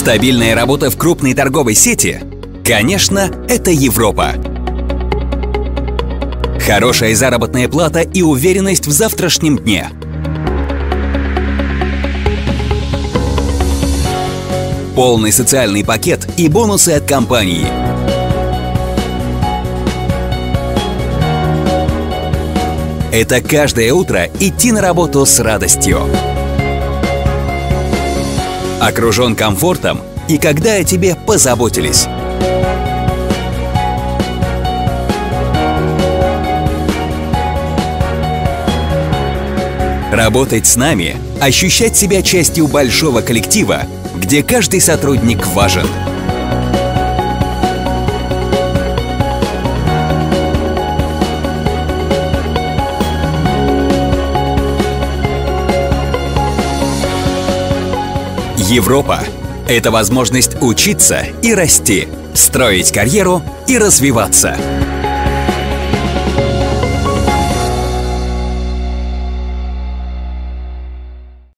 Стабильная работа в крупной торговой сети? Конечно, это Европа. Хорошая заработная плата и уверенность в завтрашнем дне. Полный социальный пакет и бонусы от компании. Это каждое утро идти на работу с радостью. Окружен комфортом и когда о тебе позаботились. Работать с нами, ощущать себя частью большого коллектива, где каждый сотрудник важен. Европа – это возможность учиться и расти, строить карьеру и развиваться.